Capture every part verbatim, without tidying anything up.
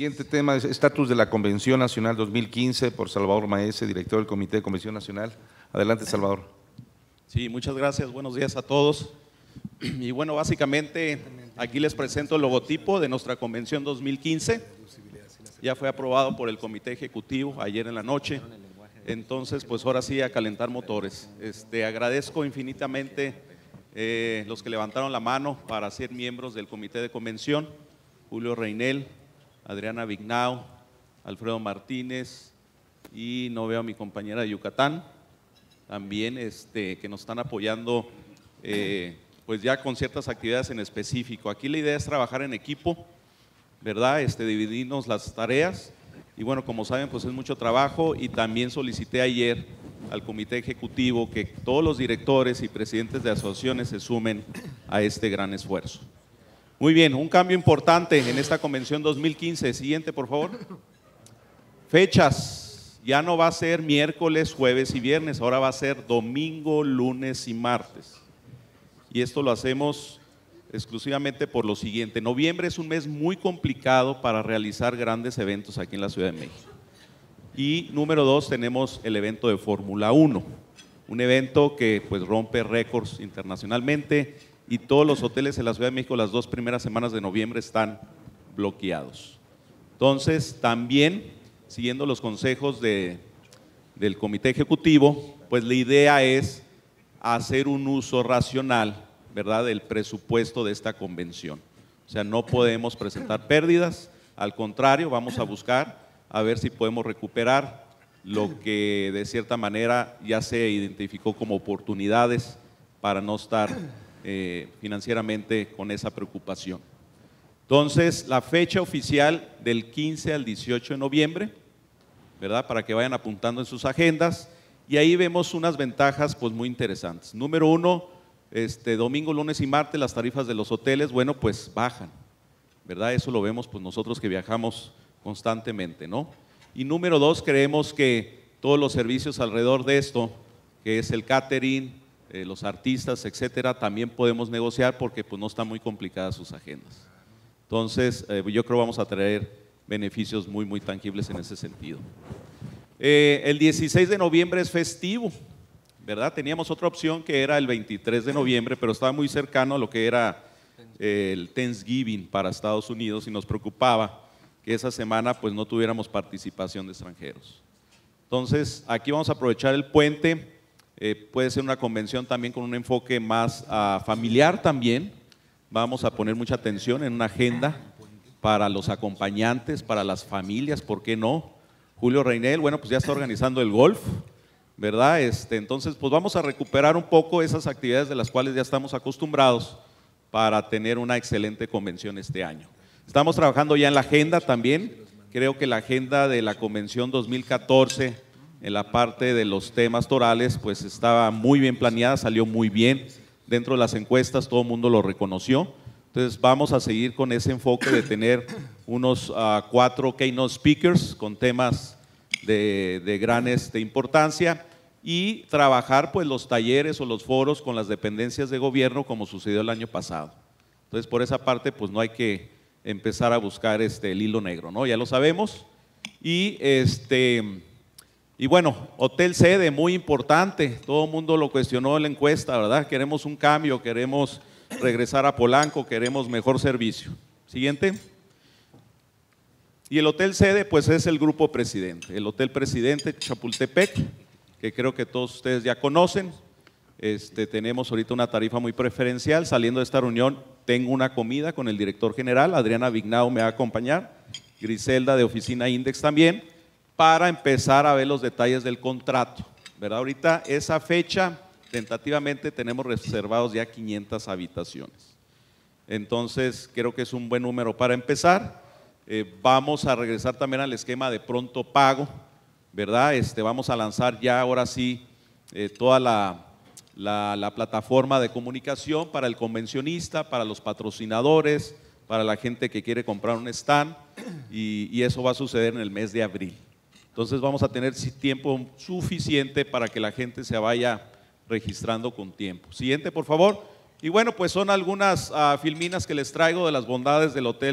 Siguiente tema es estatus de la Convención Nacional dos mil quince por Salvador Maese, director del Comité de Convención Nacional. Adelante, Salvador. Sí, muchas gracias. Buenos días a todos. Y bueno, básicamente aquí les presento el logotipo de nuestra Convención dos mil quince. Ya fue aprobado por el Comité Ejecutivo ayer en la noche. Entonces, pues ahora sí a calentar motores. Este, agradezco infinitamente eh, los que levantaron la mano para ser miembros del Comité de Convención. Julio Reinel, Adriana Vignao, Alfredo Martínez y no veo a mi compañera de Yucatán, también este, que nos están apoyando eh, pues ya con ciertas actividades en específico. Aquí la idea es trabajar en equipo, ¿verdad? Este, dividirnos las tareas y bueno, como saben, pues es mucho trabajo y también solicité ayer al Comité Ejecutivo que todos los directores y presidentes de asociaciones se sumen a este gran esfuerzo. Muy bien, un cambio importante en esta Convención dos mil quince. Siguiente, por favor. Fechas. Ya no va a ser miércoles, jueves y viernes, ahora va a ser domingo, lunes y martes. Y esto lo hacemos exclusivamente por lo siguiente. Noviembre es un mes muy complicado para realizar grandes eventos aquí en la Ciudad de México. Y número dos, tenemos el evento de Fórmula uno, un evento que pues rompe récords internacionalmente y todos los hoteles en la Ciudad de México las dos primeras semanas de noviembre están bloqueados. Entonces, también, siguiendo los consejos de, del Comité Ejecutivo, pues la idea es hacer un uso racional, ¿verdad?, del presupuesto de esta convención. O sea, no podemos presentar pérdidas, al contrario, vamos a buscar a ver si podemos recuperar lo que de cierta manera ya se identificó como oportunidades para no estar eh, financieramente con esa preocupación. Entonces, la fecha oficial del quince al dieciocho de noviembre, ¿verdad?, para que vayan apuntando en sus agendas, y ahí vemos unas ventajas pues muy interesantes. Número uno, este, domingo, lunes y martes las tarifas de los hoteles, bueno, pues bajan, ¿verdad? Eso lo vemos pues nosotros que viajamos constantemente, ¿no? Y número dos, creemos que todos los servicios alrededor de esto, que es el catering, eh, los artistas, etcétera, también podemos negociar porque pues no están muy complicadas sus agendas. Entonces, eh, yo creo que vamos a traer beneficios muy, muy tangibles en ese sentido. Eh, el dieciséis de noviembre es festivo, ¿verdad? Teníamos otra opción que era el veintitrés de noviembre, pero estaba muy cercano a lo que era eh, el Thanksgiving para Estados Unidos y nos preocupaba que esa semana pues no tuviéramos participación de extranjeros. Entonces, aquí vamos a aprovechar el puente, eh, puede ser una convención también con un enfoque más uh, familiar también. Vamos a poner mucha atención en una agenda para los acompañantes, para las familias, ¿por qué no? Julio Reinel, bueno, pues ya está organizando el golf, ¿verdad? Este, entonces, pues vamos a recuperar un poco esas actividades de las cuales ya estamos acostumbrados para tener una excelente convención este año. Estamos trabajando ya en la agenda también, creo que la agenda de la Convención dos mil catorce, en la parte de los temas torales, pues estaba muy bien planeada, salió muy bien, dentro de las encuestas todo el mundo lo reconoció, entonces vamos a seguir con ese enfoque de tener unos uh, cuatro keynote speakers con temas de, de gran este, importancia y trabajar pues los talleres o los foros con las dependencias de gobierno como sucedió el año pasado. Entonces por esa parte pues no hay que empezar a buscar este, el hilo negro, ¿no? Ya lo sabemos. Y, este, y bueno, hotel sede, muy importante, todo el mundo lo cuestionó en la encuesta, ¿verdad? Queremos un cambio, queremos regresar a Polanco, queremos mejor servicio. Siguiente. Y el hotel sede, pues es el Grupo Presidente, el Hotel Presidente Chapultepec, que creo que todos ustedes ya conocen. Este, tenemos ahorita una tarifa muy preferencial. Saliendo de esta reunión tengo una comida con el director general, Adriana Vignao me va a acompañar, Griselda de Oficina Index también, para empezar a ver los detalles del contrato, ¿verdad? Ahorita esa fecha, tentativamente tenemos reservados ya quinientas habitaciones. Entonces creo que es un buen número para empezar. Eh, vamos a regresar también al esquema de pronto pago, ¿verdad? Este, vamos a lanzar ya ahora sí eh, toda la La, la plataforma de comunicación para el convencionista, para los patrocinadores, para la gente que quiere comprar un stand y, y eso va a suceder en el mes de abril. Entonces vamos a tener tiempo suficiente para que la gente se vaya registrando con tiempo. Siguiente, por favor. Y bueno, pues son algunas uh, filminas que les traigo de las bondades del Hotel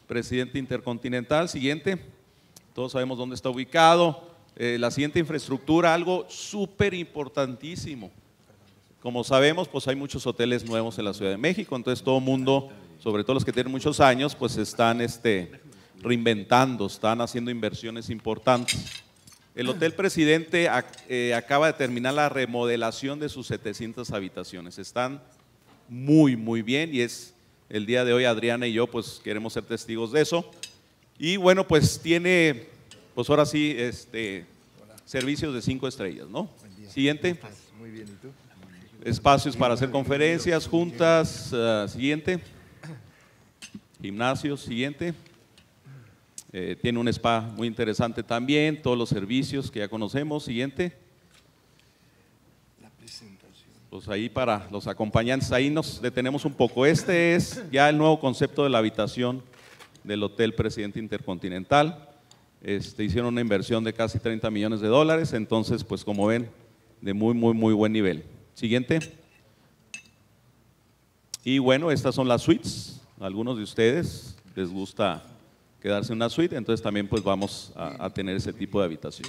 presidente intercontinental. Siguiente, todos sabemos dónde está ubicado. Eh, la siguiente infraestructura, algo súper importantísimo. Como sabemos, pues hay muchos hoteles nuevos en la Ciudad de México, entonces todo el mundo, sobre todo los que tienen muchos años, pues están este, reinventando, están haciendo inversiones importantes. El Hotel Presidente eh, acaba de terminar la remodelación de sus setecientas habitaciones, están muy, muy bien y es el día de hoy Adriana y yo pues queremos ser testigos de eso. Y bueno, pues tiene, pues ahora sí, este, servicios de cinco estrellas, ¿no? Siguiente. Muy bien, ¿y tú? Espacios para hacer conferencias, juntas. Uh, siguiente. Gimnasios. Siguiente. Eh, tiene un spa muy interesante también, todos los servicios que ya conocemos. Siguiente. La presentación. Pues ahí para los acompañantes, ahí nos detenemos un poco. Este es ya el nuevo concepto de la habitación del Hotel Presidente Intercontinental. Este, hicieron una inversión de casi treinta millones de dólares, entonces pues como ven, de muy, muy, muy buen nivel. Siguiente. Y bueno, estas son las suites. A algunos de ustedes les gusta quedarse en una suite, entonces también pues vamos a, a tener ese tipo de habitación.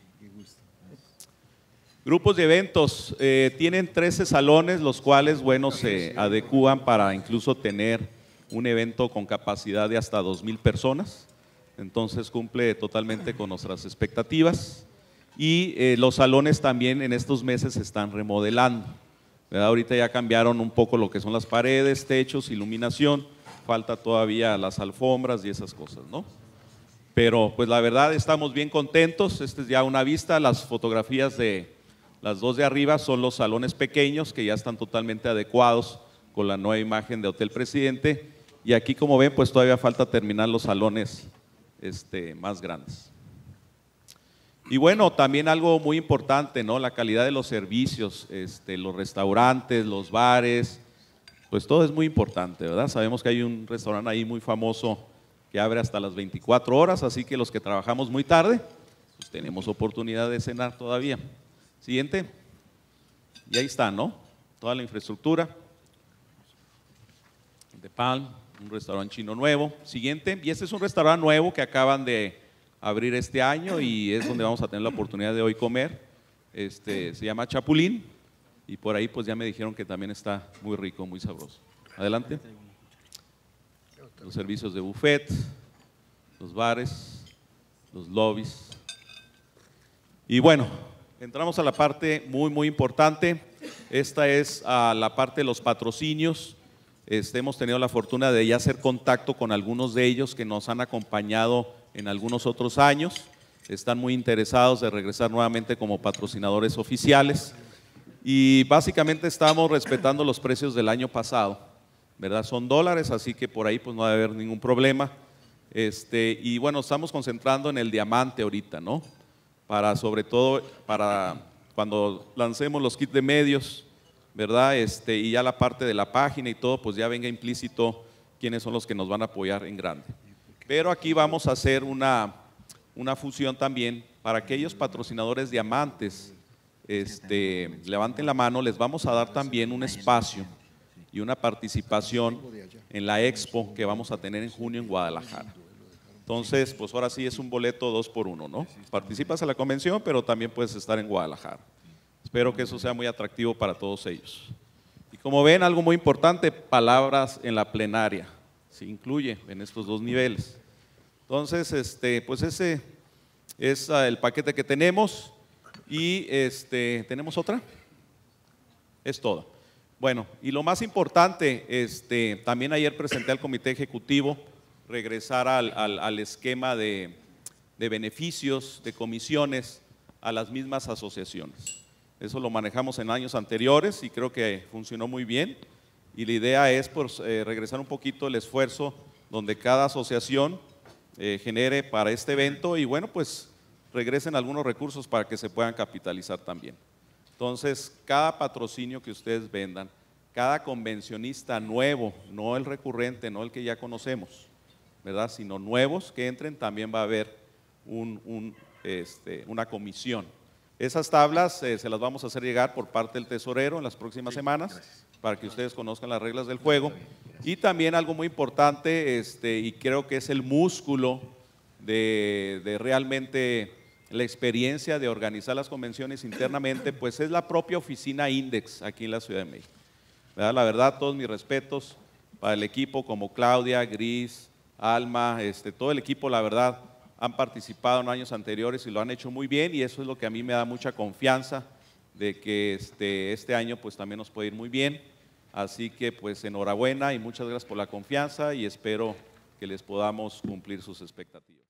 Grupos de eventos. Eh, tienen trece salones, los cuales, bueno, se adecúan para incluso tener un evento con capacidad de hasta dos mil personas. Entonces cumple totalmente con nuestras expectativas. Y eh, los salones también en estos meses se están remodelando, ¿verdad? Ahorita ya cambiaron un poco lo que son las paredes, techos, iluminación, falta todavía las alfombras y esas cosas, ¿no? Pero pues la verdad estamos bien contentos. Esta es ya una vista, las fotografías de las dos de arriba son los salones pequeños que ya están totalmente adecuados con la nueva imagen de Hotel Presidente, y aquí como ven pues todavía falta terminar los salones este, más grandes. Y bueno, también algo muy importante, ¿no? La calidad de los servicios, este, los restaurantes, los bares, pues todo es muy importante, ¿verdad? Sabemos que hay un restaurante ahí muy famoso que abre hasta las veinticuatro horas, así que los que trabajamos muy tarde, pues tenemos oportunidad de cenar todavía. Siguiente. Y ahí está, ¿no? Toda la infraestructura. De Palm, un restaurante chino nuevo. Siguiente. Y este es un restaurante nuevo que acaban de abrir este año y es donde vamos a tener la oportunidad de hoy comer. Este, se llama Chapulín y por ahí pues ya me dijeron que también está muy rico, muy sabroso. Adelante. Los servicios de buffet, los bares, los lobbies. Y bueno, entramos a la parte muy muy importante. Esta es a la parte de los patrocinios. Este, hemos tenido la fortuna de ya hacer contacto con algunos de ellos que nos han acompañado en algunos otros años, están muy interesados de regresar nuevamente como patrocinadores oficiales y básicamente estamos respetando los precios del año pasado, ¿verdad? Son dólares, así que por ahí pues no debe haber ningún problema. Este, y bueno, estamos concentrando en el diamante ahorita, ¿no? Para sobre todo, para cuando lancemos los kits de medios, ¿verdad? Este, y ya la parte de la página y todo, pues ya venga implícito quiénes son los que nos van a apoyar en grande. Pero aquí vamos a hacer una, una fusión también para aquellos patrocinadores diamantes. Este, levanten la mano, les vamos a dar también un espacio y una participación en la expo que vamos a tener en junio en Guadalajara. Entonces, pues ahora sí es un boleto dos por uno, ¿no? Participas en la convención, pero también puedes estar en Guadalajara. Espero que eso sea muy atractivo para todos ellos. Y como ven, algo muy importante, palabras en la plenaria. Se incluye en estos dos niveles. Entonces, este, pues ese es uh, el paquete que tenemos y este, ¿tenemos otra? Es todo. Bueno, y lo más importante, este, también ayer presenté al comité ejecutivo regresar al, al, al esquema de, de beneficios, de comisiones a las mismas asociaciones. Eso lo manejamos en años anteriores y creo que funcionó muy bien. Y la idea es pues, eh, regresar un poquito el esfuerzo donde cada asociación eh, genere para este evento y bueno, pues regresen algunos recursos para que se puedan capitalizar también. Entonces, cada patrocinio que ustedes vendan, cada convencionista nuevo, no el recurrente, no el que ya conocemos, ¿verdad? Sino nuevos que entren, también va a haber un, un, este, una comisión. Esas tablas eh, se las vamos a hacer llegar por parte del tesorero en las próximas semanas gracias. para que ustedes conozcan las reglas del juego. Y también algo muy importante, este, y creo que es el músculo de, de realmente la experiencia de organizar las convenciones internamente, pues es la propia oficina Index aquí en la Ciudad de México. ¿Verdad? La verdad, todos mis respetos para el equipo como Claudia, Gris, Alma, este, todo el equipo, la verdad, han participado en años anteriores y lo han hecho muy bien, y eso es lo que a mí me da mucha confianza de que este, este año pues también nos puede ir muy bien. Así que pues enhorabuena y muchas gracias por la confianza y espero que les podamos cumplir sus expectativas.